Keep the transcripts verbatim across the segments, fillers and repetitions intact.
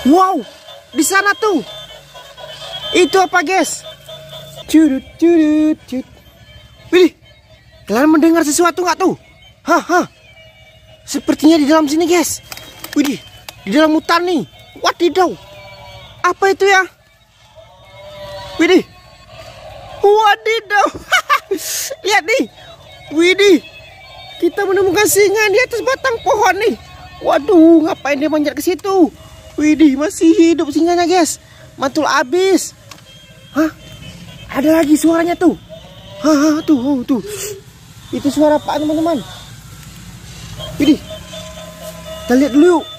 Wow, di sana tuh. Itu apa, guys? Curut, curut, curut. Wih, kalian mendengar sesuatu nggak tuh? Hah, sepertinya di dalam sini, guys. Wih, di dalam hutan nih. Wadidaw, apa itu ya? Wih, wadidaw. Lihat nih. Widih, kita menemukan singa di atas batang pohon nih. Waduh, ngapain dia manjat ke situ? Widih, masih hidup singanya, guys. Mantul abis. Hah? Ada lagi suaranya tuh. Hah, tuh, oh, tuh. Itu suara apaan, teman-teman? Widih, kita lihat dulu yuk.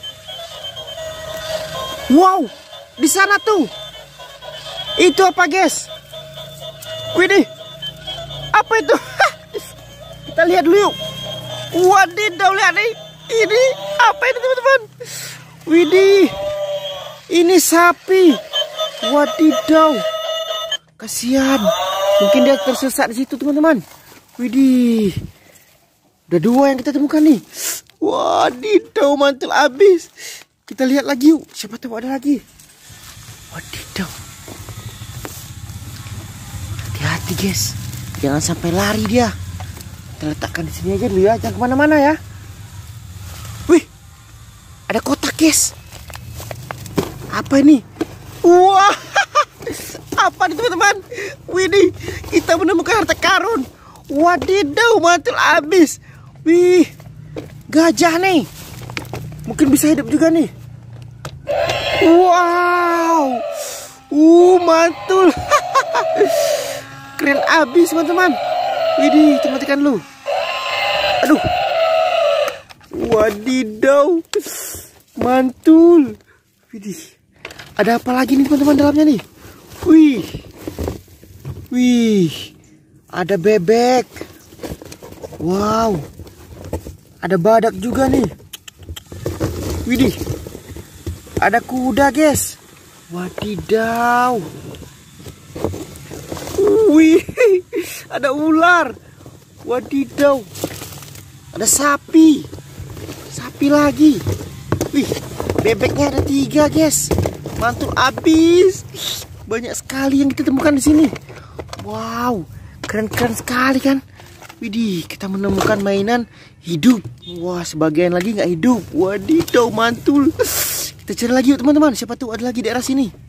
Wow, di sana tuh. Itu apa, guys? Widih, apa itu? Kita lihat dulu yuk. Wadidaw, lihat nih. Ini apa ini, teman-teman? Widih, ini sapi. Wadidaw, kasihan. Mungkin dia tersesat di situ, teman-teman. Widih, udah dua yang kita temukan nih. Wadidaw, mantul abis. Kita lihat lagi yuk. Siapa tahu ada lagi. Wadidaw. Hati-hati, guys. Jangan sampai lari dia. Kita letakkan di sini aja dulu ya, jangan kemana-mana ya. Wih, ada kotak, guys. Apa ini? Wah, apa nih, teman-teman? Widih, kita menemukan harta karun. Wadidaw, mantul abis. Wih, gajah nih. Mungkin bisa hidup juga nih. Wow, uh, mantul. Keren abis, teman-teman. Widih, tematikan lu. Aduh. Wadidaw, mantul. Widih, ada apa lagi nih, teman-teman, dalamnya nih? Wih, wih, ada bebek. Wow, ada badak juga nih. Widih, ada kuda, guys. Wadidaw. Wih, ada ular. Wadidaw. Ada sapi. Sapi lagi. Wih, bebeknya ada tiga, guys. Mantul abis. Banyak sekali yang kita temukan di sini. Wow, keren-keren sekali kan? Widih, kita menemukan mainan hidup. Wah, sebagian lagi nggak hidup. Wadidaw, mantul. Kita cari lagi yuk, teman-teman. Siapa tuh ada lagi di daerah sini.